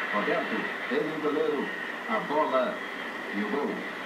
Roberto, ele o goleiro, a bola e o gol.